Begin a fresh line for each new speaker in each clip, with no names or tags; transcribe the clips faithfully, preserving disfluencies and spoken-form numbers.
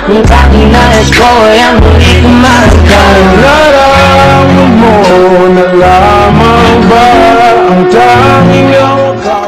Kung tanging nais ko ay ang muli kumahanggang. Nararamdaman mo na lamang ba ang tanging ikaw?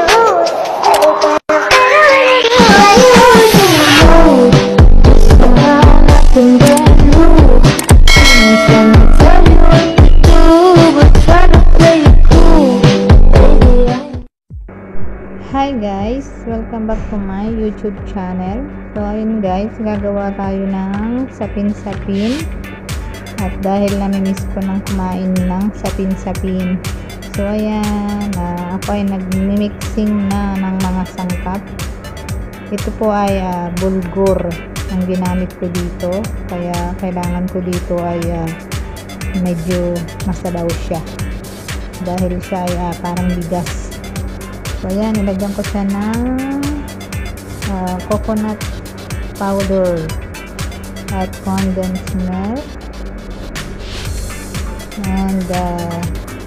Hi guys! Welcome back to my YouTube channel. So ayun guys, gagawa tayo ng sapin-sapin. At dahil namimiss ko ng kumain ng sapin-sapin. So ayan, uh, ako ay nag-mixing na ng mga sangkap. Ito po ay uh, bulgur ang ginamit ko dito. Kaya kailangan ko dito ay uh, medyo masabaw siya. Dahil siya ay uh, parang bigas. So ayan, nilagyan ko siya ng uh, coconut powder at condensed milk and uh,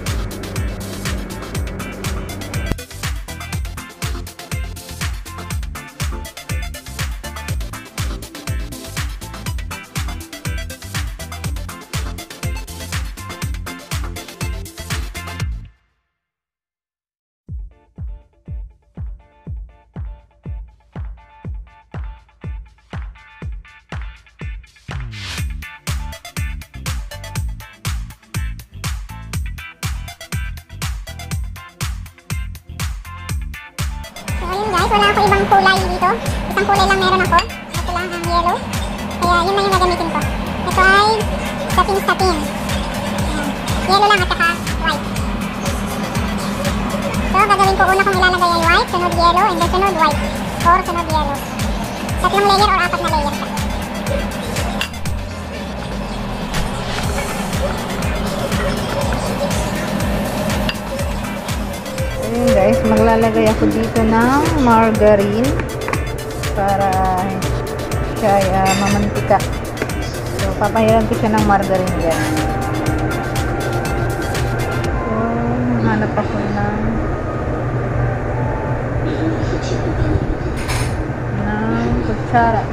wala ako ibang kulay dito. Isang kulay lang meron ako. Ito lang ang yellow. Kaya yun lang yung gagamitin ko. Ito ay sapin-sapin. Yellow lang at saka white. So gagawin ko, una kong ilalagay ay white, sunod yellow, and then sunod white. Or sunod yellow. Tatlong layer or apat na layer siya.
Ayun guys, maglalagay ako dito ng margarine para siya ay uh, mamantika. So papahiran ko siya ng margarine dyan. So hanap ako ng ng kutsara.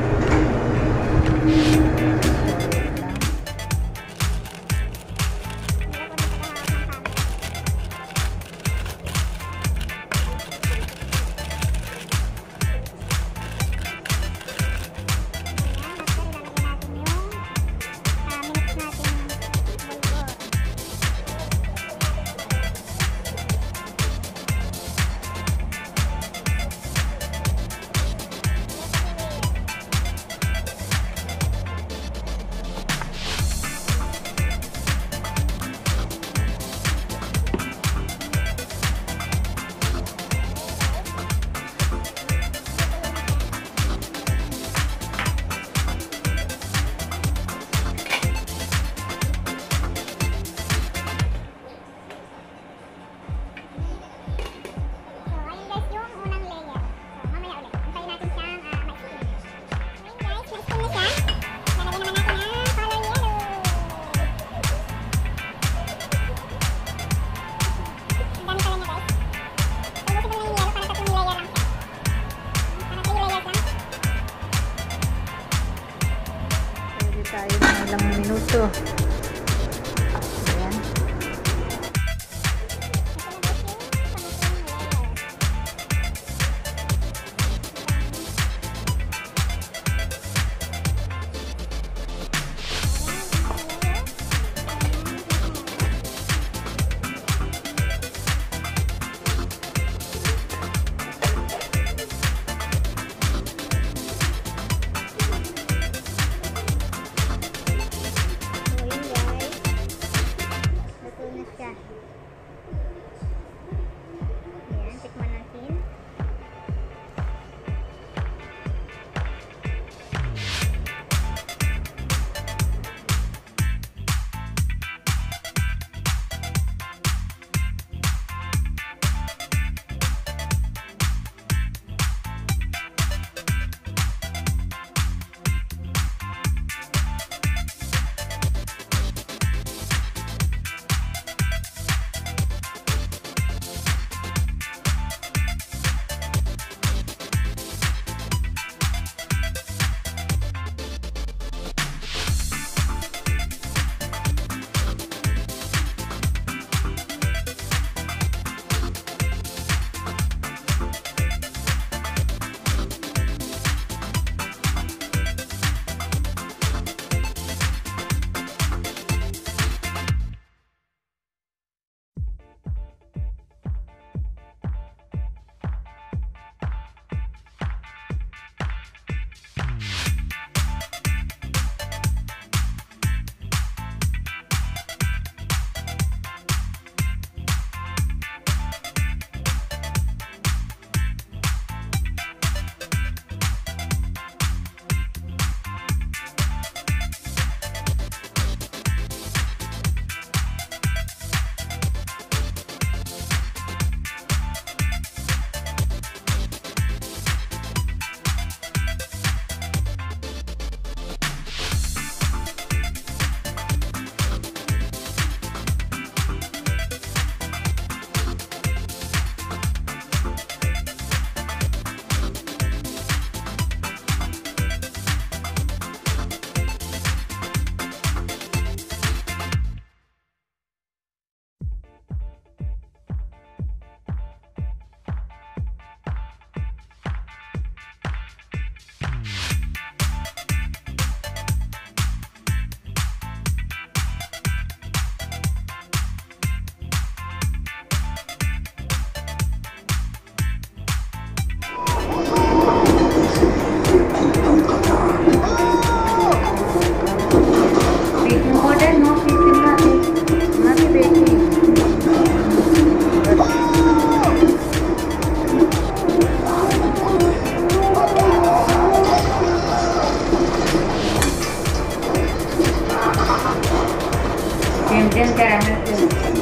Tayo ng ilang minuto. Ayan. Diyan ka naman po.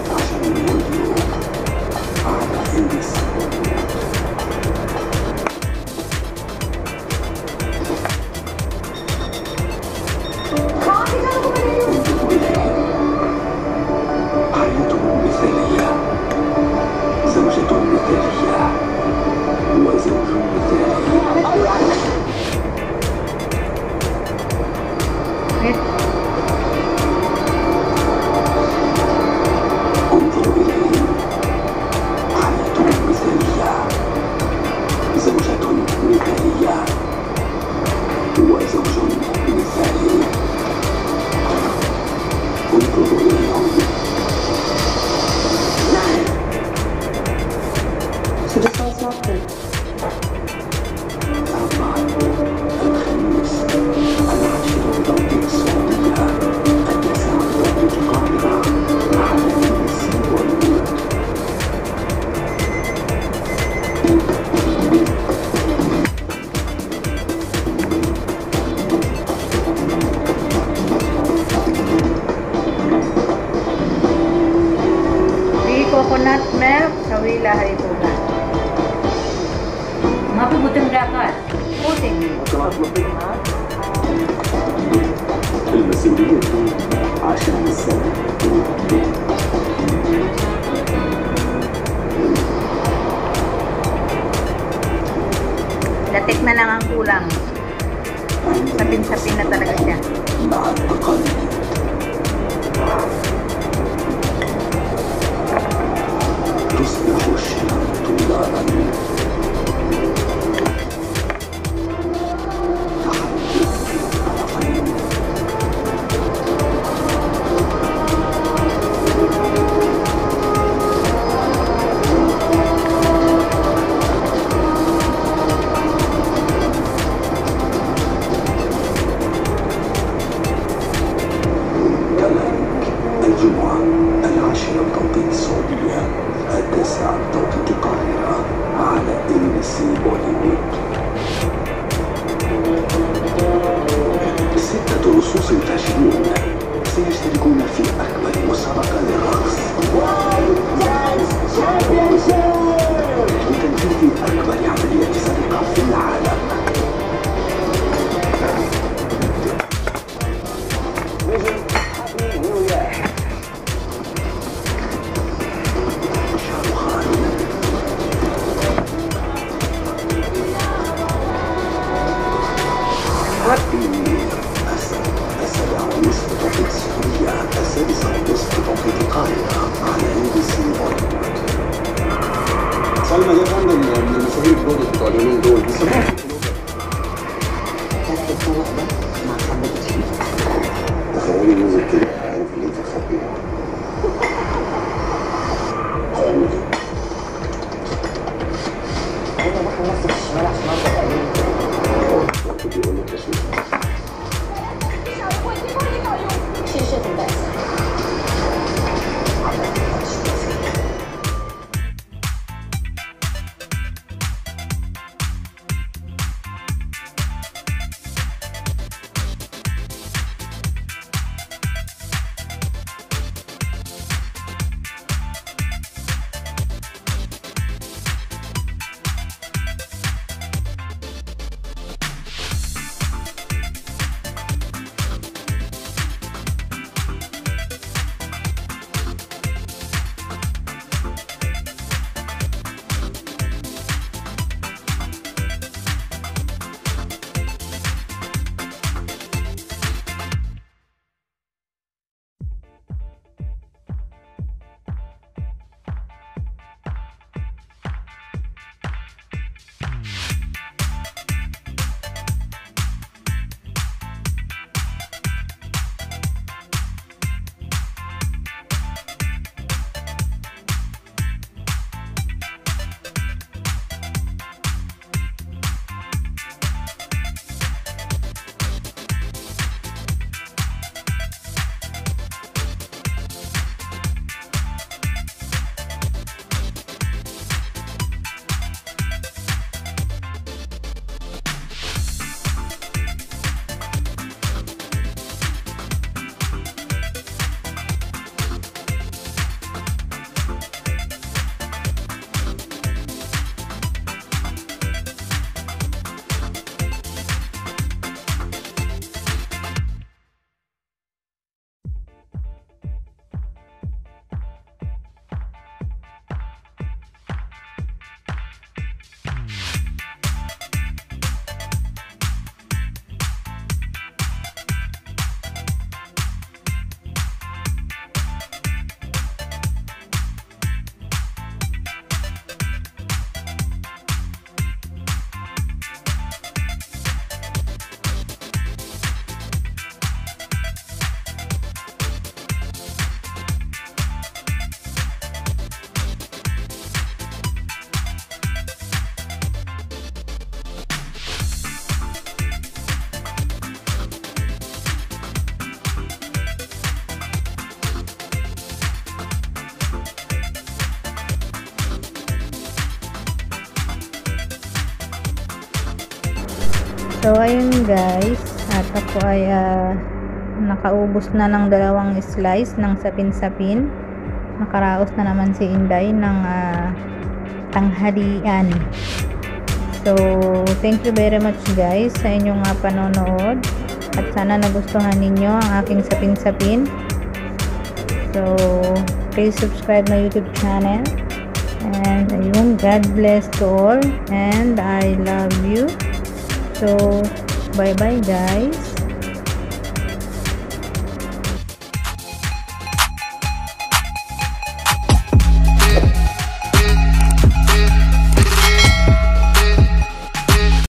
Coconut milk sa wila haripuna. Mapibutang dakat. Puting.
المسؤولية عشان السنة.
Latik na lang ang kulang. Sapin-sapin na talaga siya.
مع التقلب تصبح الشمس نارا. الجمعة العاشرة بتوقيت السعودية، التاسعة بتوقيت القاهرة، على إم سي بوليوود. ستة لصوص تشرين سيشتركون في أكبر مسابقة للرقص لتنفيذ أكبر عملية سرقة في العالم. السابعة ونصف توقيت السعودية، السادسة ونصف توقيت القاهرة، على إم سي بوليوود.
سلمى ده فندم من المسؤولين برضه بتوع اليومين دول بس
تخيلي ننزل كده عارف اللي انت تخبيه.
انا بروح نفسي في الشمال عشان اقدر اقابل
بيقول لك يا شيخ
谢谢等待。
لا
So ayun guys, at ako ay uh, nakaubos na ng dalawang slice ng sapin-sapin. Nakaraos na naman si Inday ng uh, tanghalian. So thank you very much guys sa inyong uh, panonood, at sana nagustuhan ninyo ang aking sapin-sapin. So please subscribe my YouTube channel, and ayun, God bless to all, and I love you. So bye bye guys.